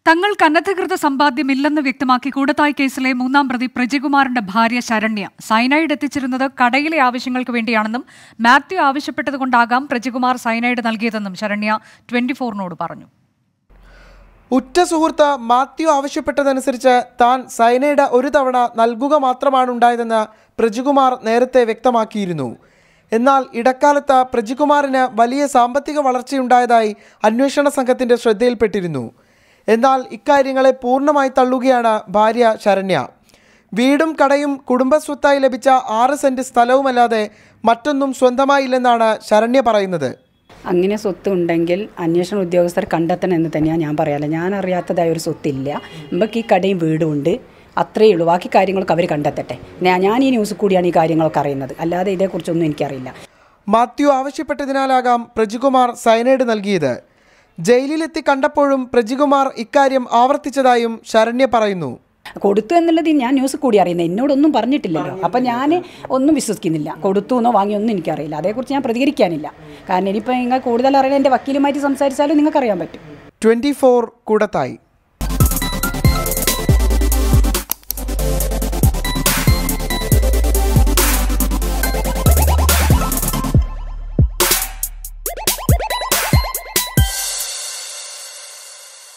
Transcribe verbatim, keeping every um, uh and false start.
തങ്ങൾക്ക് അനധികൃത സമ്പാദ്യമില്ലെന്ന് വ്യക്തമാക്കി കൂടത്തായി കേസിലെ മൂന്നാം പ്രതി പ്രജികുമാറിന്റെ ഭാര്യ ശരണ്യ സയനൈഡ് എത്തിച്ചിരുന്നത് കടയിലെ ആവശ്യങ്ങൾക്ക് വേണ്ടിയാണെന്നും മാത്യു ആവശ്യപ്പെട്ടതുകൊണ്ടാകാം പ്രജികുമാർ സയനൈഡ് നൽകിയതെന്നും ശരണ്യ ട്വന്റി ഫോറിനോട് പറഞ്ഞു. ഉറ്റ സുഹൃത്ത് മാത്യു ആവശ്യപ്പെട്ടതനുസരിച്ച് താൻ സയനൈഡ് ഒരു തവണ നൽകുക മാത്രമാണ് ഉണ്ടായതെന്ന് പ്രജികുമാർ നേരത്തെ വ്യക്തമാക്കിയിരുന്നു. എന്നാൽ ഇടക്കാലത്ത് പ്രജികുമാറിന് വലിയ സാമ്പത്തിക വളർച്ചയുണ്ടായതായി അന്വേഷണ സംഘത്തിന്റെ ശ്രദ്ധയിൽപ്പെട്ടിരുന്നു. എന്നാൽ ഇക്കാര്യങ്ങളെ പൂർണ്ണമായി തള്ളുകയാണ് ഭാര്യ ശരണ്യ. വീടും കടയും കുടുംബസ്വത്തായി ലഭിച്ച ആറ് സെന്റ് സ്ഥലവുമല്ലാതെ മറ്റൊന്നും സ്വന്തമായില്ലെന്നാണ് ശരണ്യ പറയുന്നത്. അങ്ങനെ സ്വത്ത് ഉണ്ടെങ്കിൽ അന്വേഷണ ഉദ്യോഗസ്ഥർ കണ്ടെത്തണം എന്ന് തന്നെയാണ് ഞാൻ പറയാറ്. ഞാൻ അറിയാത്തതായ ഒരു സ്വത്തില്ല. നമുക്ക് ഈ കടയും വീടും ഉണ്ട്, അത്രയേ ഉള്ളൂ. ബാക്കി കാര്യങ്ങളൊക്കെ അവർ കണ്ടെത്തട്ടെ. ഞാൻ ഈ ന്യൂസ് കൂടിയാണ് ഈ കാര്യങ്ങളൊക്കെ അറിയുന്നത്, അല്ലാതെ ഇതേക്കുറിച്ചൊന്നും എനിക്കറിയില്ല. മാത്യു ആവശ്യപ്പെട്ടതിനാലാകാം പ്രജികുമാർ സയനൈഡ് നൽകിയത്. ജയിലിലെത്തി കണ്ടപ്പോഴും പ്രജികുമാർ ഇക്കാര്യം ആവർത്തിച്ചതായും ശരണ്യ പറയുന്നു. കൊടുത്തു എന്നുള്ളത് ഞാൻ ന്യൂസ് കൂടി അറിയുന്നത്, എന്നോടൊന്നും പറഞ്ഞിട്ടില്ലല്ലോ. അപ്പം ഞാൻ ഒന്നും വിശ്വസിക്കുന്നില്ല. കൊടുത്തു എന്നോ വാങ്ങിയൊന്നും എനിക്കറിയില്ല. അതേക്കുറിച്ച് ഞാൻ പ്രതികരിക്കാനില്ല. കാരണം ഇനിയിപ്പോൾ നിങ്ങൾ കൂടുതൽ അറിയാൻ എൻ്റെ വക്കീലുമായിട്ട് സംസാരിച്ചാലും നിങ്ങൾക്കറിയാൻ പറ്റും. Twenty four Koodathayi.